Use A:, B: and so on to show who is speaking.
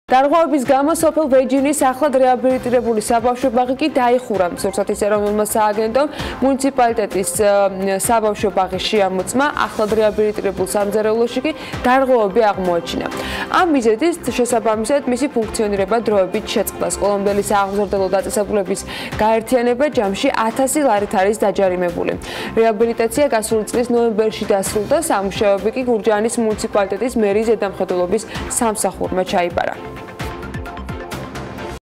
A: დარღვევების გამო სოფელ ვეჯინის ახლადრეაბილიტირებული საბავშვო ბაღი კი დაიხურა. სურსათის ეროვნულმა სააგენტომ მუნიციპალიტეტის საბავშვო ბაღის შეამოწმა, ახლადრეაბილიტირებულ სამზარეულოში კი დარღვევები აღმოაჩინა. ამ მიზეზით შესაბამისად მისი ფუნქციონირება დროებით შეწყდა. სკოლამდელი სააღმზრდელო დაწესებულების გაერთიანება ჯამში 1000 ლარით არის დაჯარიმებული. რეაბილიტაცია გასული წლის ნოემბერში დასრულდა, სამუშაოები კი გურჯაანის მუნიციპალიტეტის მერის ზედამხედველობის სამსახურმა ჩაიბარა.